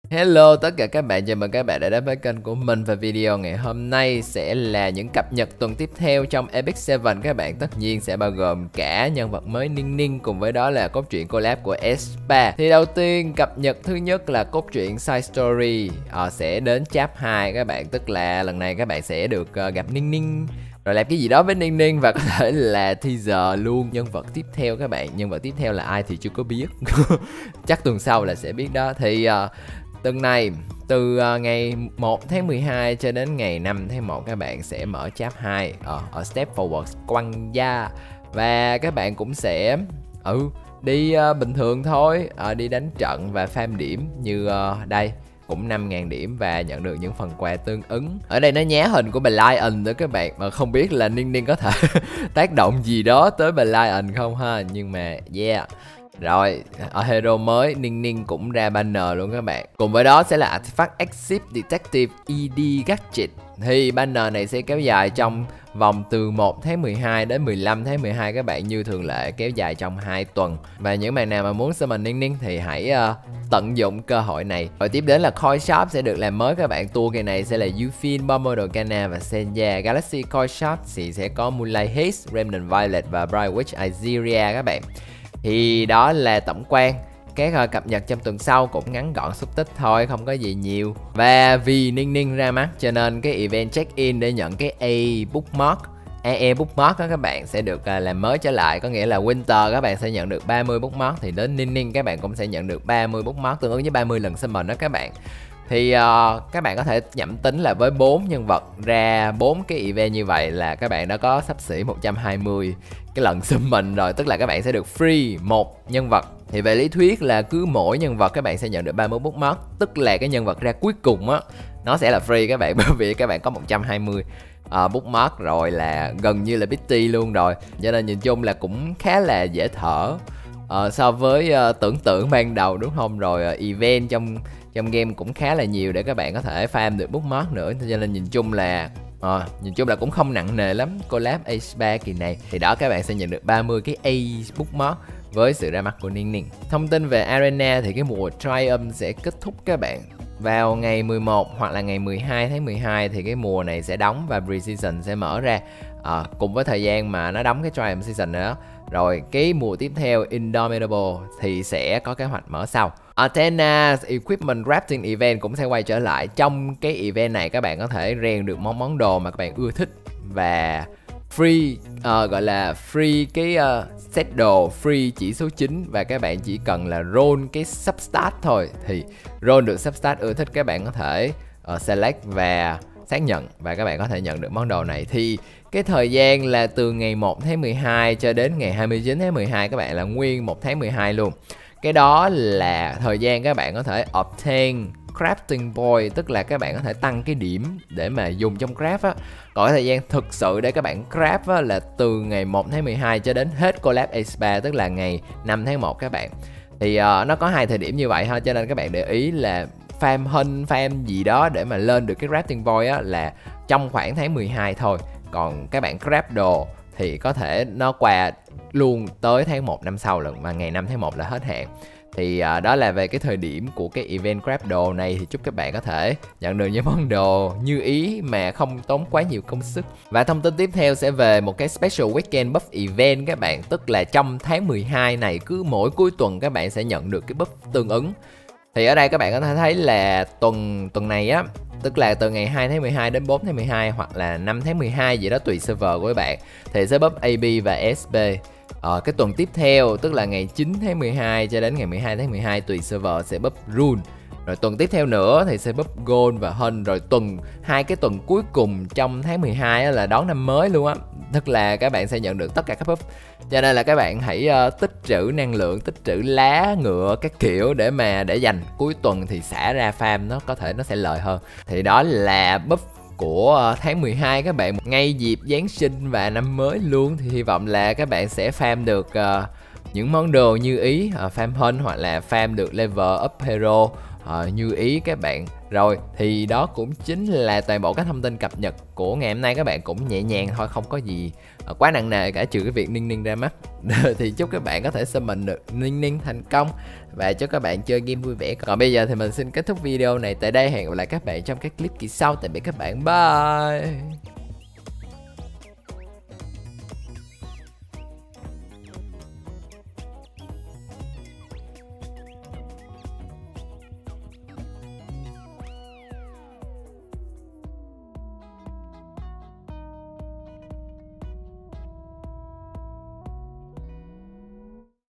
Hello tất cả các bạn, chào mừng các bạn đã đến với kênh của mình. Và video ngày hôm nay sẽ là những cập nhật tuần tiếp theo trong Epic Seven các bạn. Tất nhiên sẽ bao gồm cả nhân vật mới Ninh Ninh, cùng với đó là cốt truyện collab của aespa. Thì đầu tiên cập nhật thứ nhất là cốt truyện side story sẽ đến chap 2 các bạn. Tức là lần này các bạn sẽ được gặp Ninh Ninh, rồi làm cái gì đó với Ninh Ninh, và có thể là teaser luôn nhân vật tiếp theo các bạn. Nhân vật tiếp theo là ai thì chưa có biết chắc tuần sau là sẽ biết đó. Thì tuần này từ ngày 1 tháng 12 cho đến ngày 5 tháng 1 các bạn sẽ mở chap 2 ở Step Forward Quang Gia. Và các bạn cũng sẽ đi bình thường thôi, đi đánh trận và farm điểm như đây, cũng 5.000 điểm và nhận được những phần quà tương ứng. Ở đây nó nhá hình của bà Lion nữa các bạn, mà không biết là Ninh Ninh có thể tác động gì đó tới bà Lion không ha. Nhưng mà yeah. Rồi, ở hero mới Ninh Ninh cũng ra banner luôn các bạn. Cùng với đó sẽ là Artifact Exit Detective ED Gadget. Thì banner này sẽ kéo dài trong vòng từ 1 tháng 12 đến 15 tháng 12 các bạn, như thường lệ kéo dài trong 2 tuần. Và những bạn nào mà muốn summon Ninh Ninh thì hãy tận dụng cơ hội này. Rồi tiếp đến là Coin Shop sẽ được làm mới các bạn. Tour ngày này sẽ là Yufin, Bomber Cana và Senya. Galaxy Coin Shop thì sẽ có Moonlight Haze, Remnant Violet và Bright Witch Izeria các bạn. Thì đó là tổng quan. Các cập nhật trong tuần sau cũng ngắn gọn xúc tích thôi, không có gì nhiều. Và vì Ninh Ninh ra mắt cho nên cái event check-in để nhận cái AE bookmark đó các bạn sẽ được làm mới trở lại. Có nghĩa là Winter các bạn sẽ nhận được 30 bookmark, thì đến Ninh Ninh các bạn cũng sẽ nhận được 30 bookmark, tương ứng với 30 lần summon đó các bạn. Thì các bạn có thể nhẩm tính là với 4 nhân vật ra 4 cái event như vậy là các bạn đã có xấp xỉ 120 cái lần summon rồi. Tức là các bạn sẽ được free một nhân vật. Thì về lý thuyết là cứ mỗi nhân vật các bạn sẽ nhận được 30 bookmark. Tức là cái nhân vật ra cuối cùng á, nó sẽ là free các bạn. Bởi vì các bạn có 120 bookmark rồi, là gần như là pity luôn rồi. Cho nên nhìn chung là cũng khá là dễ thở so với tưởng tượng ban đầu, đúng không? Rồi event trong game cũng khá là nhiều để các bạn có thể farm được bookmark nữa. Cho nên nhìn chung là cũng không nặng nề lắm. Collab aespa kỳ này thì đó, các bạn sẽ nhận được 30 cái A bookmark với sự ra mắt của Ninh Ninh. Thông tin về Arena thì cái mùa Triumph sẽ kết thúc các bạn vào ngày 11 hoặc là ngày 12 tháng 12 thì cái mùa này sẽ đóng và Pre-season sẽ mở ra cùng với thời gian mà nó đóng cái Triumph season nữa. Rồi cái mùa tiếp theo Indomitable thì sẽ có kế hoạch mở sau. Athena Equipment Crafting Event cũng sẽ quay trở lại. Trong cái event này các bạn có thể rèn được món đồ mà các bạn ưa thích và free gọi là free cái set đồ, free chỉ số 9. Và các bạn chỉ cần là roll cái substat thôi, thì roll được substat ưa thích các bạn có thể select và xác nhận, và các bạn có thể nhận được món đồ này. Thì cái thời gian là từ ngày 1 tháng 12 cho đến ngày 29 tháng 12 các bạn, là nguyên 1 tháng 12 luôn. Cái đó là thời gian các bạn có thể obtain crafting point, tức là các bạn có thể tăng cái điểm để mà dùng trong craft á. Còn cái thời gian thực sự để các bạn craft á, là từ ngày 1 tháng 12 cho đến hết collab aespa, tức là ngày 5 tháng 1 các bạn. Thì nó có 2 thời điểm như vậy ha, cho nên các bạn để ý là farm hunt, farm gì đó để mà lên được cái crafting point á là trong khoảng tháng 12 thôi. Còn các bạn craft đồ thì có thể nó qua luôn tới tháng 1 năm sau lần, mà ngày 5 tháng 1 là hết hạn. Thì đó là về cái thời điểm của cái event craft đồ này. Thì chúc các bạn có thể nhận được những món đồ như ý mà không tốn quá nhiều công sức. Và thông tin tiếp theo sẽ về một cái special weekend buff event các bạn. Tức là trong tháng 12 này, cứ mỗi cuối tuần các bạn sẽ nhận được cái buff tương ứng. Thì ở đây các bạn có thể thấy là tuần này á, tức là từ ngày 2 tháng 12 đến 4 tháng 12 hoặc là 5 tháng 12 gì đó tùy server của các bạn, thì sẽ buff AB và SB. Cái tuần tiếp theo tức là ngày 9 tháng 12 cho đến ngày 12 tháng 12 tùy server sẽ buff Rune. Rồi tuần tiếp theo nữa thì sẽ buff Gold và Hunt. Rồi hai cái tuần cuối cùng trong tháng 12 là đón năm mới luôn á. Tức là các bạn sẽ nhận được tất cả các buff. Cho nên là các bạn hãy tích trữ năng lượng, tích trữ lá, ngựa các kiểu để dành cuối tuần thì xả ra farm, nó có thể nó sẽ lợi hơn. Thì đó là buff của tháng 12 các bạn, ngay dịp Giáng sinh và năm mới luôn. Thì hy vọng là các bạn sẽ farm được những món đồ như ý, farm hunt hoặc là farm được level up hero như ý các bạn. Rồi thì đó cũng chính là toàn bộ các thông tin cập nhật của ngày hôm nay, các bạn cũng nhẹ nhàng thôi, không có gì quá nặng nề cả, trừ cái việc Ninh Ninh ra mắt. Thì chúc các bạn có thể summon được Ninh Ninh thành công và chúc các bạn chơi game vui vẻ. Còn bây giờ thì mình xin kết thúc video này tại đây, hẹn gặp lại các bạn trong các clip kỳ sau. Tạm biệt các bạn, bye.